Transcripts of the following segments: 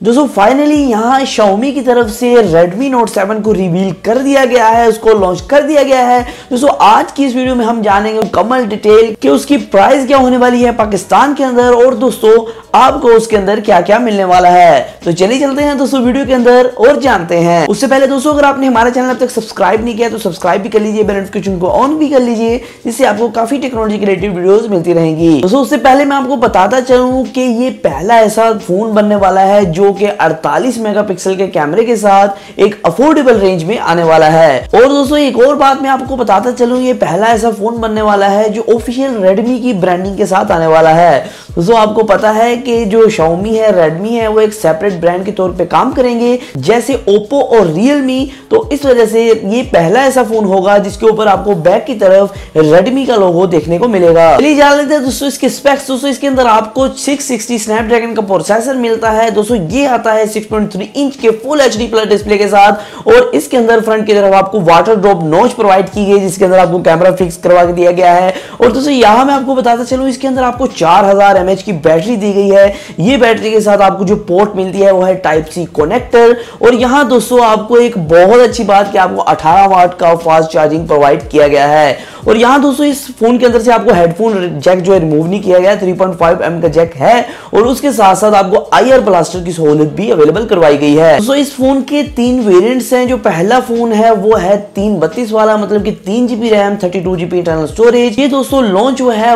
दोस्तों फाइनली यहाँ Xiaomi की तरफ से Redmi Note 7 को रिवील कर दिया गया है, उसको लॉन्च कर दिया गया है। दोस्तों आज की इस वीडियो में हम जानेंगे मुकम्मल डिटेल कि उसकी प्राइस क्या होने वाली है पाकिस्तान के अंदर और दोस्तों आपको उसके अंदर क्या क्या मिलने वाला है। तो चलिए चलते हैं दोस्तों वीडियो के अंदर और जानते हैं। उससे पहले दोस्तों अगर आपने हमारा चैनल अब तक सब्सक्राइब नहीं किया तो सब्सक्राइब भी कर लीजिए, बेल नोटिफिकेशन को ऑन भी कर लीजिए, जिससे आपको काफी टेक्नोलॉजी के रिलेटेड वीडियोस मिलती रहेंगी। दोस्तों उससे पहले मैं आपको बताता चलूं कि ये पहला ऐसा फोन बनने वाला है जो कि 48 मेगापिक्सल के कैमरे के साथ एक अफोर्डेबल रेंज में आने वाला है। और दोस्तों एक और बात मैं आपको बताता चलूं, ये पहला ऐसा फोन बनने वाला है जो ऑफिशियल Redmi की ब्रांडिंग के साथ आने वाला है। दोस्तों आपको पता है कि जो Xiaomi है, Redmi है, वो एक सेपरेट ब्रांड के तौर पे काम करेंगे जैसे Oppo और Realme। तो इस वजह से ये पहला ऐसा फोन होगा जिसके ऊपर आपको बैक की तरफ Redmi का लोगो देखने को मिलेगा। चलिए जान लेते हैं दोस्तों इसके स्पेक्स। दोस्तों इसके अंदर आपको 660 स्नैपड्रैगन का प्रोसेसर मिलता है। दोस्तों ये आता है 6.3 इंच के फुल HD प्लस डिस्प्ले के साथ और इसके अंदर फ्रंट की तरफ आपको वाटर ड्रॉप नॉच प्रोवाइड की गई जिसके अंदर आपको कैमरा फिक्स करवा के दिया गया है। और दोस्तों यहाँ मैं आपको बताता चलूं इसके अंदर आपको 4000 mAh की बैटरी दी गई है। ये बैटरी के साथ आपको जो पोर्ट मिलती है वो है टाइप सी कनेक्टर। और यहाँ दोस्तों आपको एक बहुत अच्छी बात कि आपको 18 वाट का फास्ट चार्जिंग प्रोवाइड किया गया है। और यहाँ दोस्तों इस फोन के अंदर से आपको हेडफोन जैक जो है रिमूव नहीं किया गया, 3.5mm का जैक है और उसके साथ साथ आपको IR ब्लास्टर की सहूलियत भी अवेलेबल करवाई गई है। दोस्तों इस फोन के 3 वेरिएंट्स हैं। जो पहला फोन है वो है 332 वाला, मतलब कि 3GB RAM 32GB internal storage. ये दोस्तों लॉन्च हुआ है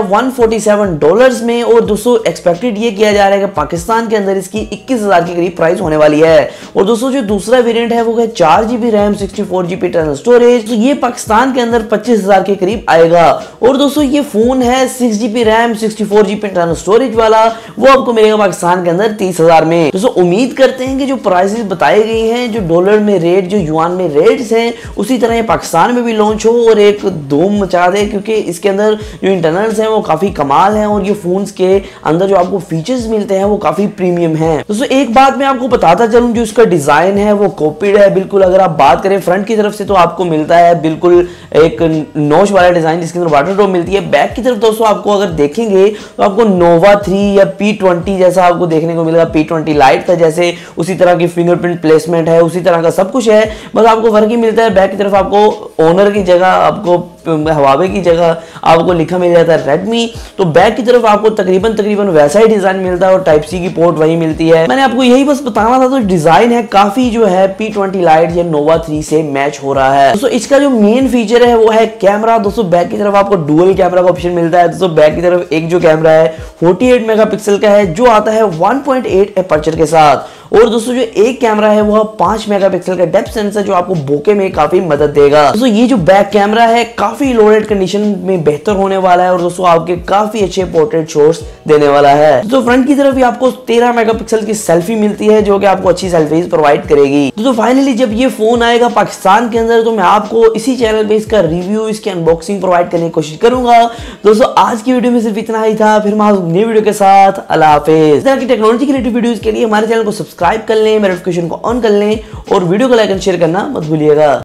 $147 में और दोस्तों एक्सपेक्टेड ये किया जा रहा है कि पाकिस्तान के अंदर इसकी 21,000 के करीब प्राइस होने वाली है। और दोस्तों जो दूसरा वेरिएंट है वो है 4GB RAM 64GB internal storage. तो ये पाकिस्तान के अंदर 25,000 के करीब आएगा। और दोस्तों ये फोन है 6GB RAM 64GB internal storage वाला, वो आपको मिलेगा पाकिस्तान के अंदर 30,000 में। दोस्तों उम्मीद करते हैं कि जो प्राइसेस बताई गई हैं, जो डॉलर में रेट, जो युआन में रेट्स हैं, उसी तरह ये पाकिस्तान में भी लॉन्च हो और एक धूम मचा दे, क्योंकि इसके अंदर जो इंटरनल्स हैं वो काफी कमाल हैं और ये फोन्स के अंदर जो आपको फीचर्स मिलते हैं वो काफी प्रीमियम हैं। दोस्तों एक बात मैं आपको बताता चलूं, जो इसका डिजाइन है वो कॉपीड है बिल्कुल। अगर आप बात करें फ्रंट की तरफ से तो आपको मिलता है बिल्कुल एक नॉच वाला डिजाइन जिसके अंदर वाटर ड्रॉप मिलती है। बैक की तरफ दोस्तों आपको अगर देखेंगे तो आपको Nova 3 या P20 जैसा आपको देखने को मिलेगा। P20 लाइट था जैसे, उसी तरह की फिंगरप्रिंट प्लेसमेंट है, उसी तरह का सब कुछ है। बस आपको फर्क ही मिलता है, बैक की तरफ आपको ओनर की जगह, आपको हवावे की जगह आपको लिखा मिल जाता है Redmi। तो बैक की तरफ आपको तकरीबन वैसा ही डिजाइन मिलता है और टाइप सी की पोर्ट वही मिलती है। मैंने आपको यही बस बताना था। तो डिजाइन है काफी जो है P20 लाइट या Nova 3 से मैच हो रहा है। दोस्तों इसका जो मेन फीचर है वो है कैमरा। दोस्तों बैक की तरफ आपको डुअल कैमरा का ऑप्शन मिलता है। दोस्तों बैक की तरफ एक जो कैमरा है 48 मेगापिक्सल का है जो आता है 1.8 एपर्चर के साथ। और दोस्तों जो एक कैमरा है वो 5 मेगापिक्सल का डेप्थ सेंसर जो आपको बोके में काफी मदद देगा। दोस्तों ये जो बैक कैमरा है काफी लोडेड कंडीशन में बेहतर होने वाला है और दोस्तों आपके काफी अच्छे पोर्ट्रेट शॉट्स देने वाला है। दोस्तों फ्रंट की तरफ भी आपको 13 मेगापिक्सल की सेल्फी मिलती है जो कि आपको अच्छी सेल्फीज प्रोवाइड करेगी। दोस्तों फाइनली जब ये फोन आएगा पाकिस्तान के अंदर तो मैं आपको इसी चैनल पे इसका रिव्यू, इसकी अनबॉक्सिंग प्रोवाइड करने की कोशिश करूंगा। दोस्तों आज की वीडियो में सिर्फ इतना ही था, फिर मैं नई वीडियो के साथ अल्लाह हाफिज। इस तरह की टेक्नोलॉजी के रिलेटेड वीडियोस के लिए हमारे चैनल को सब्सक्राइब कर लें, नोटिफिकेशन को ऑन कर लें और वीडियो को लाइक एंड शेयर करना मत भूलिएगा।